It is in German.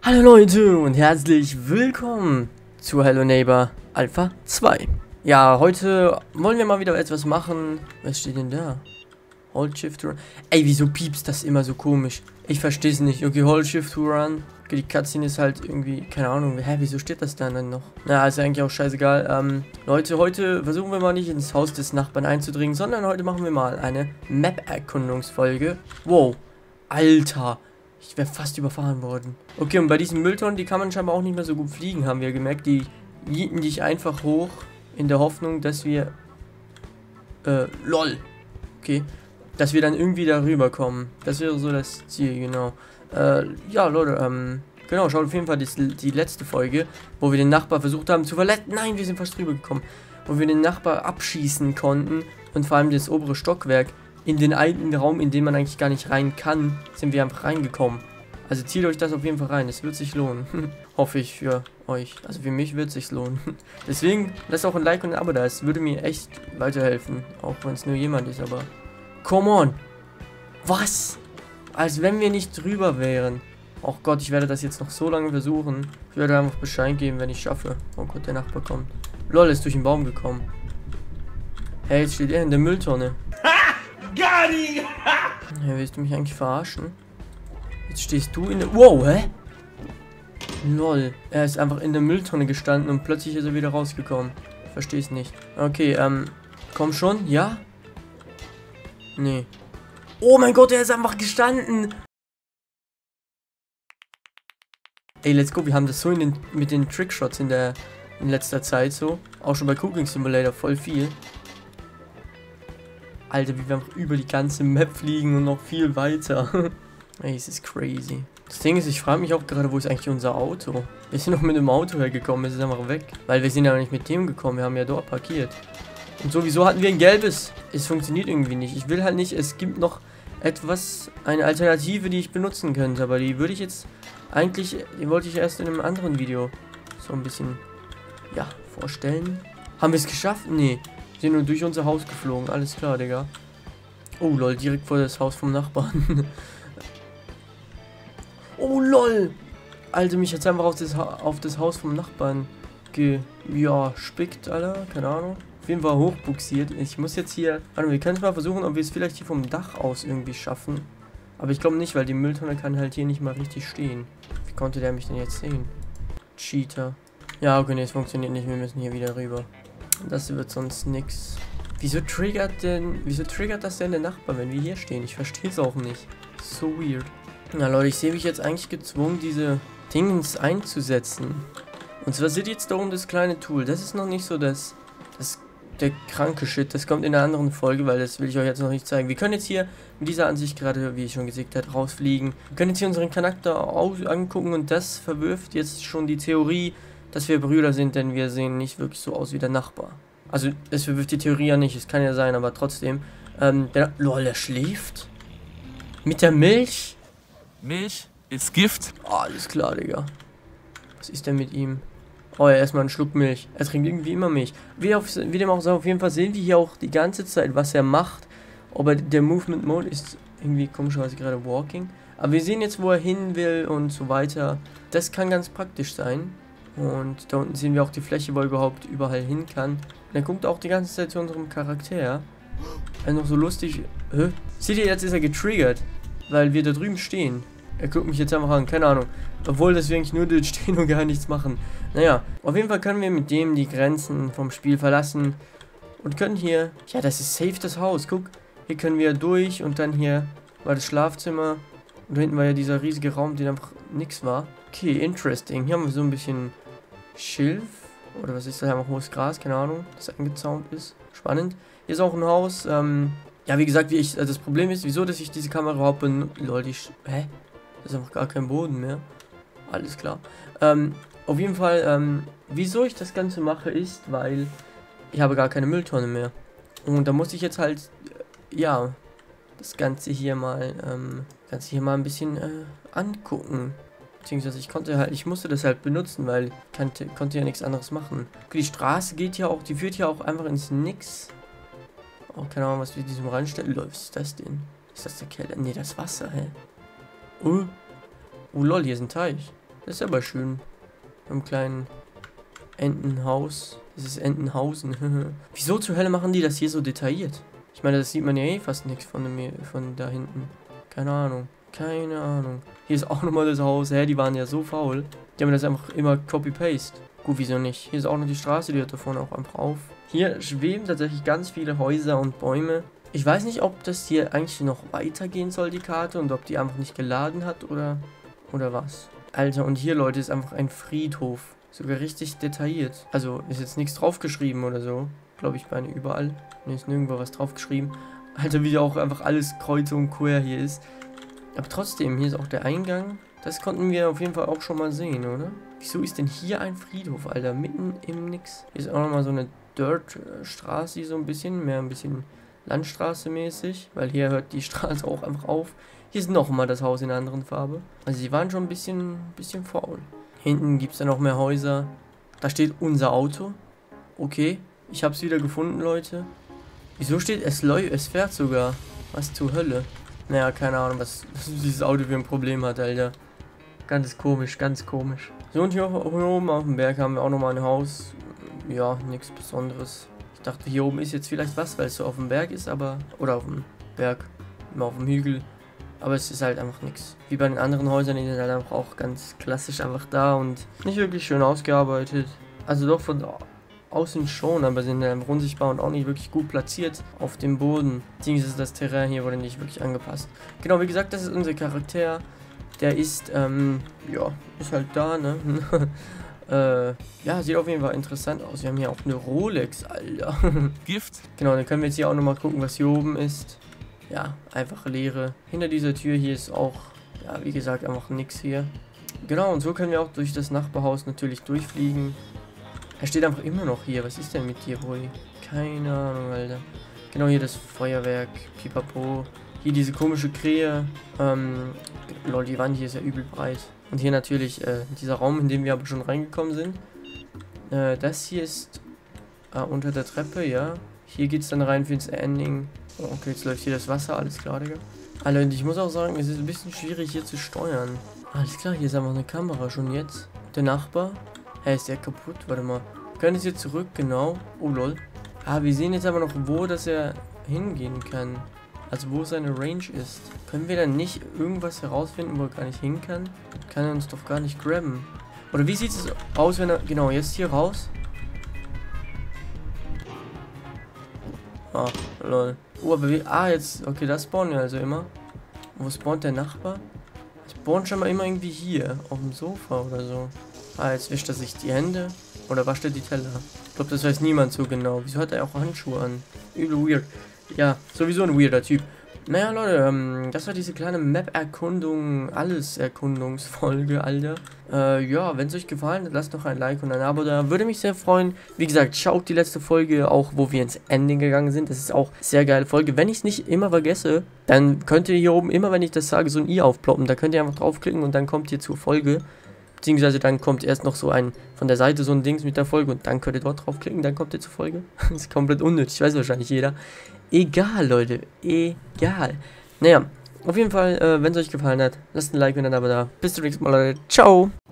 Hallo Leute und herzlich willkommen zu Hello Neighbor Alpha 2. Ja, heute wollen wir mal wieder etwas machen. Was steht denn da? Hold Shift to Run. Ey, wieso piepst das immer so komisch? Ich verstehe es nicht. Okay, Hold Shift to Run. Okay, die Cutscene ist halt irgendwie, keine Ahnung. Hä, wieso steht das da dann noch? Na, ist eigentlich auch scheißegal. Leute, heute versuchen wir mal nicht ins Haus des Nachbarn einzudringen, sondern heute machen wir mal eine Map-Erkundungsfolge. Wow, Alter. Ich wäre fast überfahren worden. Okay, und bei diesen Mülltonnen, die kann man scheinbar auch nicht mehr so gut fliegen, haben wir gemerkt. Die jieten dich einfach hoch, in der Hoffnung, dass wir... lol. Okay. Dass wir dann irgendwie darüber kommen. Das wäre so das Ziel, genau. Ja, Leute, genau, schaut auf jeden Fall die letzte Folge, wo wir den Nachbar versucht haben zu verletzen. Nein, wir sind fast drüber gekommen. Wo wir den Nachbar abschießen konnten und vor allem das obere Stockwerk. In den alten Raum, in den man eigentlich gar nicht rein kann, sind wir einfach reingekommen. Also zieht euch das auf jeden Fall rein. Es wird sich lohnen. Hoffe ich für euch. Also für mich wird es sich lohnen. Deswegen lasst auch ein Like und ein Abo da. Es würde mir echt weiterhelfen. Auch wenn es nur jemand ist, aber... Come on! Was? Als wenn wir nicht drüber wären. Oh Gott, ich werde das jetzt noch so lange versuchen. Ich werde einfach Bescheid geben, wenn ich schaffe. Oh Gott, der Nachbar kommt. Lol, ist durch den Baum gekommen. Hey, jetzt steht er in der Mülltonne. Hey, willst du mich eigentlich verarschen? Jetzt stehst du in der... Wow, hä? Lol. Er ist einfach in der Mülltonne gestanden und plötzlich ist er wieder rausgekommen. Ich verstehe es nicht. Okay, komm schon, ja? Nee. Oh mein Gott, er ist einfach gestanden. Ey, let's go. Wir haben das so mit den Trickshots in letzter Zeit so. Auch schon bei Cooking Simulator voll viel. Alter, wie wir einfach über die ganze Map fliegen und noch viel weiter. Ey, es ist crazy. Das Ding ist, ich frage mich auch gerade, wo ist eigentlich unser Auto? Wir sind noch mit dem Auto hergekommen, es ist einfach weg. Weil wir sind ja nicht mit dem gekommen, wir haben ja dort parkiert. Und sowieso hatten wir ein gelbes. Es funktioniert irgendwie nicht. Ich will halt nicht, es gibt noch etwas, eine Alternative, die ich benutzen könnte. Aber die würde ich jetzt eigentlich, die wollte ich erst in einem anderen Video so ein bisschen, ja, vorstellen. Haben wir es geschafft? Nee. Wir sind nur durch unser Haus geflogen. Alles klar, Digga. Oh, lol, direkt vor das Haus vom Nachbarn. Oh, lol. Alter, mich hat's einfach auf das Haus vom Nachbarn spickt, Alter. Keine Ahnung. Auf jeden Fall hochbuxiert. Ich muss jetzt hier... Warte, wir können es mal versuchen, ob wir es vielleicht hier vom Dach aus irgendwie schaffen. Aber ich glaube nicht, weil die Mülltonne kann halt hier nicht mal richtig stehen. Wie konnte der mich denn jetzt sehen? Cheater. Ja, okay, nee, es funktioniert nicht. Wir müssen hier wieder rüber. Das wird sonst nix. Wieso triggert das denn der Nachbar, wenn wir hier stehen? Ich verstehe es auch nicht. So weird. Na Leute, ich sehe mich jetzt eigentlich gezwungen, diese Dingens einzusetzen. Und zwar seht ihr jetzt da oben das kleine Tool. Das ist noch nicht so der kranke Shit. Das kommt in einer anderen Folge, weil das will ich euch jetzt noch nicht zeigen. Wir können jetzt hier mit dieser Ansicht gerade, wie ich schon gesagt habe, rausfliegen. Wir können jetzt hier unseren Charakter angucken und das verwirft jetzt schon die Theorie, dass wir Brüder sind, denn wir sehen nicht wirklich so aus wie der Nachbar. Also, es verwirft die Theorie ja nicht, es kann ja sein, aber trotzdem. Lol, der schläft? Mit der Milch? Milch ist Gift. Oh, alles klar, Digga. Was ist denn mit ihm? Oh ja, erstmal einen Schluck Milch. Er trinkt irgendwie immer Milch. Wie dem auch sei, auf jeden Fall sehen wir hier auch die ganze Zeit, was er macht. Aber der Movement Mode ist irgendwie komischerweise gerade Walking. Aber wir sehen jetzt, wo er hin will und so weiter. Das kann ganz praktisch sein. Und da unten sehen wir auch die Fläche, wo er überhaupt überall hin kann. Und er guckt auch die ganze Zeit zu unserem Charakter. Er ist noch so lustig. Hä? Seht ihr, jetzt ist er getriggert. Weil wir da drüben stehen. Er guckt mich jetzt einfach an, keine Ahnung. Obwohl, dass wir eigentlich nur dort stehen und gar nichts machen. Naja, auf jeden Fall können wir mit dem die Grenzen vom Spiel verlassen. Und können hier... Ja, das ist safe das Haus, guck. Hier können wir durch und dann hier war das Schlafzimmer. Und da hinten war ja dieser riesige Raum, der einfach nichts war. Okay, interesting. Hier haben wir so ein bisschen Schilf. Oder was ist das? Einfach hohes Gras, keine Ahnung. Das eingezaunt ist. Spannend. Hier ist auch ein Haus. Ja, wie gesagt, das Problem ist, wieso, dass ich diese Kamera überhaupt benutze. Leute, hä? Das ist einfach gar kein Boden mehr. Alles klar. Auf jeden Fall, wieso ich das Ganze mache, ist, weil ich habe gar keine Mülltonne mehr. Und da muss ich jetzt halt, ja, das Ganze hier mal ein bisschen angucken. Beziehungsweise ich musste das halt benutzen, weil ich konnte ja nichts anderes machen. Okay, die Straße geht ja auch, die führt ja auch einfach ins Nix. Oh, keine Ahnung, was wir diesem reinstellen. Was ist das denn? Ist das der Keller? Ne, das Wasser, hä? Oh, lol, hier ist ein Teich. Das ist aber schön. Im kleinen Entenhaus. Das ist Entenhausen. Wieso zur Hölle machen die das hier so detailliert? Ich meine, das sieht man ja eh fast nichts von da hinten. Keine Ahnung. Keine Ahnung. Hier ist auch nochmal das Haus. Hä, die waren ja so faul. Die haben das einfach immer Copy-Paste. Gut, wieso nicht? Hier ist auch noch die Straße, die hört da vorne auch einfach auf. Hier schweben tatsächlich ganz viele Häuser und Bäume. Ich weiß nicht, ob das hier eigentlich noch weitergehen soll, die Karte, und ob die einfach nicht geladen hat oder was. Alter, und hier, Leute, ist einfach ein Friedhof. Sogar richtig detailliert. Also, ist jetzt nichts draufgeschrieben oder so. Glaube ich, meine überall. Ne, ist nirgendwo was draufgeschrieben. Alter, wie auch einfach alles kreuz und quer hier ist. Aber trotzdem, hier ist auch der Eingang. Das konnten wir auf jeden Fall auch schon mal sehen, oder? Wieso ist denn hier ein Friedhof, Alter? Mitten im Nix. Hier ist auch nochmal so eine Dirt-Straße, so ein bisschen. Mehr ein bisschen Landstraße mäßig. Weil hier hört die Straße auch einfach auf. Hier ist nochmal das Haus in einer anderen Farbe. Also sie waren schon ein bisschen faul. Hinten gibt es dann noch mehr Häuser. Da steht unser Auto. Okay, ich habe es wieder gefunden, Leute. Wieso steht es fährt sogar? Was zur Hölle? Naja, keine Ahnung, was dieses Auto für ein Problem hat, Alter. Ganz komisch, ganz komisch. So, und hier oben auf dem Berg haben wir auch nochmal ein Haus. Ja, nichts Besonderes. Ich dachte, hier oben ist jetzt vielleicht was, weil es so auf dem Berg ist, aber... Oder auf dem Berg, immer auf dem Hügel. Aber es ist halt einfach nichts. Wie bei den anderen Häusern, die sind halt einfach auch ganz klassisch einfach da und nicht wirklich schön ausgearbeitet. Also doch von außen schon, aber sind unsichtbar und auch nicht wirklich gut platziert auf dem Boden. Beziehungsweise das Terrain hier wurde nicht wirklich angepasst. Genau, wie gesagt, das ist unser Charakter. Der ist, ja, ist halt da, ne? Ja, sieht auf jeden Fall interessant aus. Wir haben hier auch eine Rolex, Alter. Gift. Genau, dann können wir jetzt hier auch nochmal gucken, was hier oben ist. Ja, einfach Leere. Hinter dieser Tür hier ist auch, ja, wie gesagt, einfach nichts hier. Genau, und so können wir auch durch das Nachbarhaus natürlich durchfliegen. Er steht einfach immer noch hier. Was ist denn mit dir, Boy? Keine Ahnung, Alter. Genau, hier das Feuerwerk. Pipapo. Hier diese komische Krähe. Lol, die Wand hier ist ja übel breit. Und hier natürlich dieser Raum, in den wir aber schon reingekommen sind. Das hier ist unter der Treppe, ja. Hier geht es dann rein für das Ending. Oh, okay, jetzt läuft hier das Wasser, alles klar, Digga. Alter, und ich muss auch sagen, es ist ein bisschen schwierig hier zu steuern. Alles klar, hier ist einfach eine Kamera schon jetzt. Der Nachbar. Hä, ist der kaputt? Warte mal. Können es jetzt zurück, genau. Oh, lol. Ah, wir sehen jetzt aber noch, wo dass er hingehen kann. Also wo seine Range ist. Können wir dann nicht irgendwas herausfinden, wo er gar nicht hin kann? Kann er uns doch gar nicht grabben. Oder wie sieht es aus, wenn er... Genau, jetzt hier raus. Ah, lol. Oh, aber wie... Ah, jetzt... Okay, das spawnen wir also immer. Wo spawnt der Nachbar? Spawnt schon mal immer irgendwie hier. Auf dem Sofa oder so. Ah, jetzt wischt er sich die Hände. Oder wascht er die Teller. Ich glaube, das weiß niemand so genau. Wieso hat er auch Handschuhe an? Übel weird. Ja, sowieso ein weirder Typ. Naja, Leute, das war diese kleine Map-Erkundung, Alles-Erkundungsfolge, Alter. Ja, wenn es euch gefallen hat, lasst doch ein Like und ein Abo da. Würde mich sehr freuen. Wie gesagt, schaut die letzte Folge auch, wo wir ins Ending gegangen sind. Das ist auch eine sehr geile Folge. Wenn ich es nicht immer vergesse, dann könnt ihr hier oben immer, wenn ich das sage, so ein i aufploppen. Da könnt ihr einfach draufklicken und dann kommt ihr zur Folge. Beziehungsweise dann kommt erst noch so ein, von der Seite so ein Dings mit der Folge und dann könnt ihr dort draufklicken, dann kommt ihr zur Folge. Das ist komplett unnötig, weiß wahrscheinlich jeder. Egal, Leute, egal. Naja, auf jeden Fall, wenn es euch gefallen hat, lasst ein Like und ein Abo da. Bis zum nächsten Mal, Leute. Ciao!